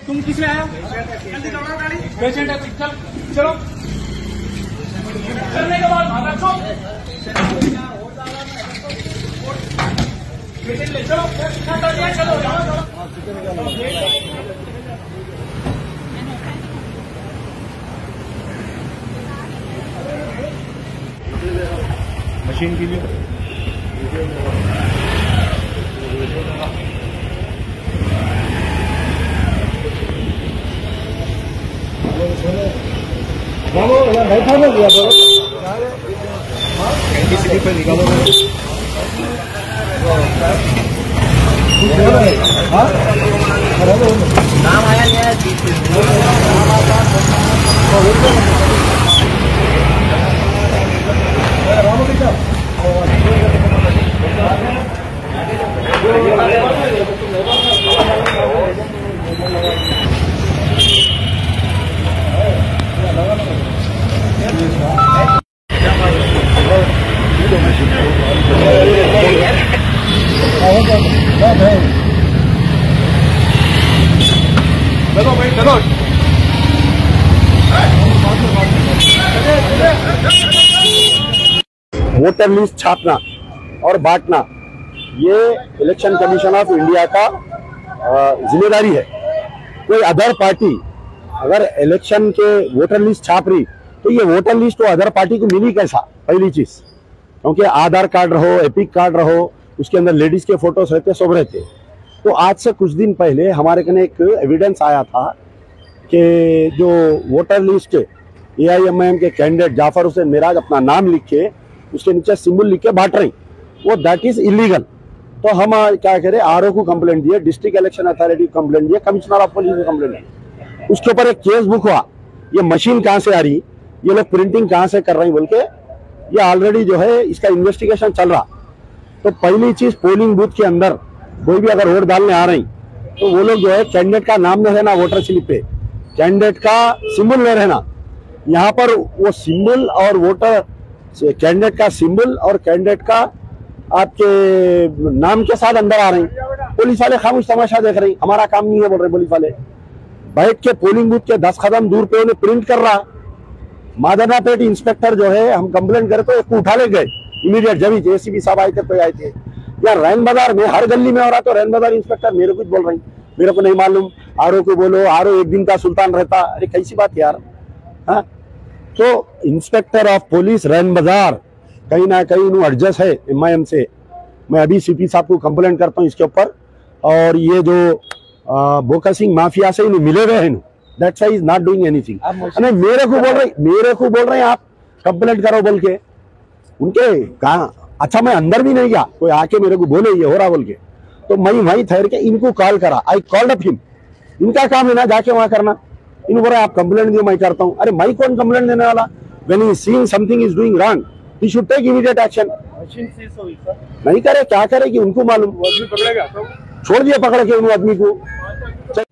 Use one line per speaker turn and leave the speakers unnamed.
तुम किसमें आए हो? जल्दी दौड़ाओ गाड़ी। पेशेंट है, चल चलो। करने के बाद भागा चलो। पेशेंट ले चलो। चलो
मशीन के लिए बैठा हो गया तो एनटीसीडी पे निकालो। नाम आया नहीं वोटर लिस्ट छापना और बांटना ये इलेक्शन कमीशन ऑफ इंडिया का जिम्मेदारी है। कोई अदर पार्टी अगर इलेक्शन के वोटर लिस्ट छाप रही तो ये वोटर लिस्ट तो अदर पार्टी को मिली कैसा, पहली चीज, क्योंकि आधार कार्ड रहो, एपिक कार्ड रहो, उसके अंदर लेडीज के फोटोज रहते, सब रहते। तो आज से कुछ दिन पहले हमारे कने एक एविडेंस आया था कि जो वोटर लिस्ट AIMIM के कैंडिडेट जाफर हुसैन मिराज अपना नाम लिख के उसके नीचे सिंबल लिख के बांट रही, वो दैट इज इलीगल। तो हम क्या करें, RO को कंप्लेंट दिए, डिस्ट्रिक्ट इलेक्शन अथॉरिटी को कंप्लेंट दिए, कमिश्नर ऑफ पुलिस को कंप्लेंट दिए। उसके ऊपर एक केस बुक हुआ, ये मशीन कहाँ से आ रही, ये लोग प्रिंटिंग कहाँ से कर रही बोल के, ये ऑलरेडी जो है इसका इन्वेस्टिगेशन चल रहा। तो पहली चीज, पोलिंग बूथ के अंदर कोई भी अगर वोट डालने आ रही तो वो लोग जो है कैंडिडेट का नाम नहीं रहना वोटर स्लिप पे, कैंडिडेट का सिंबल नहीं रहना। यहाँ पर वो सिंबल और वोटर कैंडिडेट का सिंबल और कैंडिडेट का आपके नाम के साथ अंदर आ रही। पुलिस वाले खामोश तमाशा देख रही, हमारा काम नहीं है बोल रहे पुलिस वाले। बैठ के पोलिंग बूथ के 10 कदम दूर पे उन्हें प्रिंट कर रहा। मादनापेट इंस्पेक्टर जो है, हम कंप्लेंट करे तो एक उठा ले गए इमीडिएट, जब JCB साहब आए थे तो आए थे। यार रैन बाजार में हर गली में हो रहा, तो रैन बाजार इंस्पेक्टर मेरे कुछ बोल रही, मेरे को नहीं मालूम, RO को बोलो, RO एक दिन का सुल्तान रहता। अरे कैसी बात यार। हाँ, तो इंस्पेक्टर ऑफ पुलिस रैन बाजार कहीं ना कहीं एडजस्ट है MIM से। मैं अभी CP साहब को कंप्लेंट करता हूँ इसके ऊपर। और ये जो बोका सिंह माफिया से इन्हें मिले हुए हैं, that's why is not doing anything. मेरे को बोल रहे हैं आप कंप्लेंट करो बोल के, उनके कहा। अच्छा, मैं अंदर भी नहीं गया, कोई आके मेरे को बोले ये हो रहा बोल के, तो मैं वहीं ठहर के इनको कॉल करा। I called up him. इनका काम है ना जाके वहां करना। इन बोला आप कंप्लेंट दियो, मैं करता हूँ। अरे मैं कौन कंप्लेंट देने वाला? When he seeing something is doing wrong, he should take immediate action. नहीं करे क्या करे कि उनको मालूम, छोड़ दिया पकड़ के उन आदमी को।